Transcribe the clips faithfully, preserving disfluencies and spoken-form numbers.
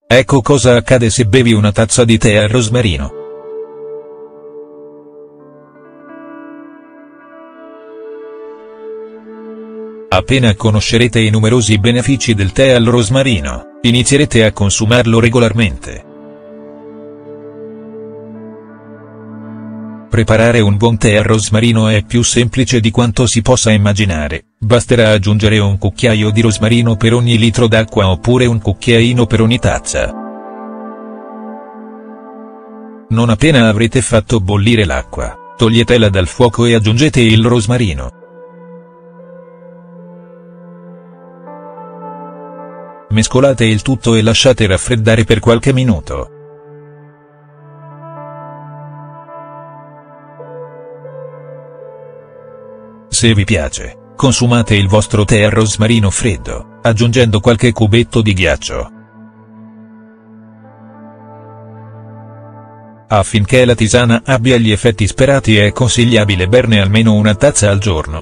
Ecco cosa accade se bevi una tazza di tè al rosmarino. Appena conoscerete i numerosi benefici del tè al rosmarino, inizierete a consumarlo regolarmente. Preparare un buon tè al rosmarino è più semplice di quanto si possa immaginare, basterà aggiungere un cucchiaio di rosmarino per ogni litro d'acqua oppure un cucchiaino per ogni tazza. Non appena avrete fatto bollire l'acqua, toglietela dal fuoco e aggiungete il rosmarino. Mescolate il tutto e lasciate raffreddare per qualche minuto. Se vi piace, consumate il vostro tè al rosmarino freddo, aggiungendo qualche cubetto di ghiaccio. Affinché la tisana abbia gli effetti sperati è consigliabile berne almeno una tazza al giorno.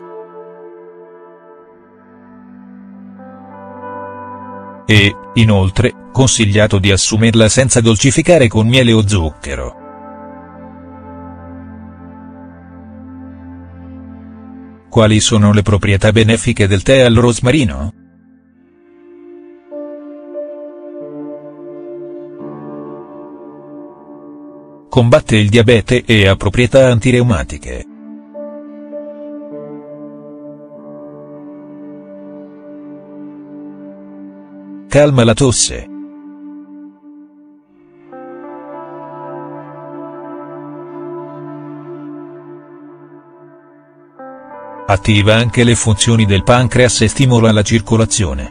E, inoltre, consigliato di assumerla senza dolcificare con miele o zucchero. Quali sono le proprietà benefiche del tè al rosmarino? Combatte il diabete e ha proprietà antireumatiche. Calma la tosse. Attiva anche le funzioni del pancreas e stimola la circolazione.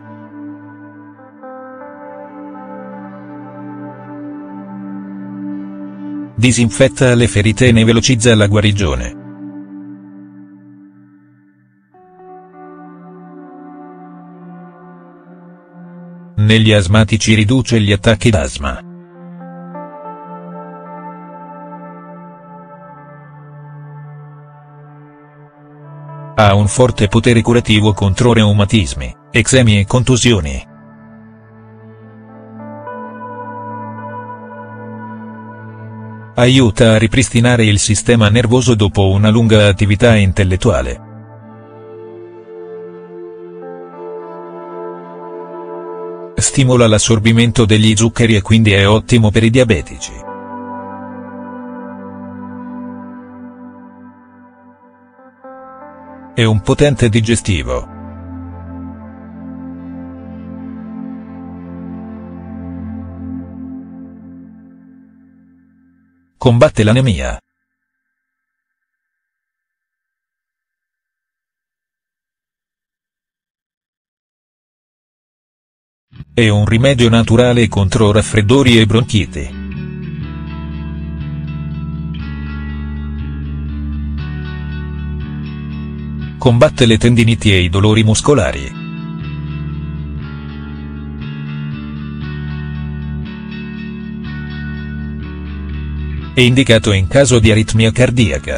Disinfetta le ferite e ne velocizza la guarigione. Negli asmatici riduce gli attacchi d'asma. Ha un forte potere curativo contro reumatismi, eczemi e contusioni. Aiuta a ripristinare il sistema nervoso dopo una lunga attività intellettuale. Stimola l'assorbimento degli zuccheri e quindi è ottimo per i diabetici. È un potente digestivo. Combatte l'anemia. È un rimedio naturale contro raffreddori e bronchiti. Combatte le tendiniti e i dolori muscolari. È indicato in caso di aritmia cardiaca.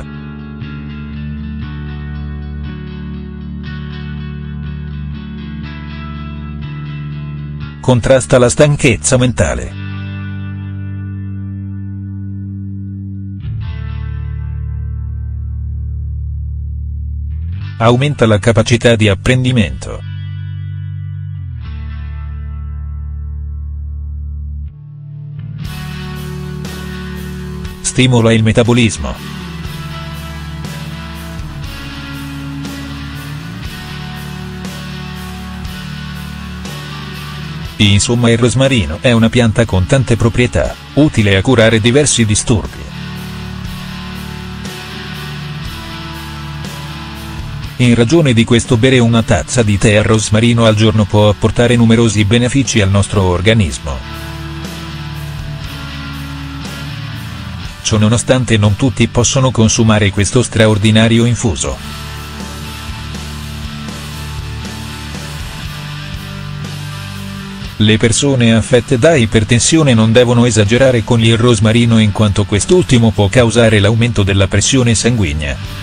Contrasta la stanchezza mentale. Aumenta la capacità di apprendimento. Stimola il metabolismo. Insomma, il rosmarino è una pianta con tante proprietà, utile a curare diversi disturbi. In ragione di questo, bere una tazza di tè al rosmarino al giorno può apportare numerosi benefici al nostro organismo. Ciononostante non tutti possono consumare questo straordinario infuso. Le persone affette da ipertensione non devono esagerare con il rosmarino in quanto quest'ultimo può causare l'aumento della pressione sanguigna.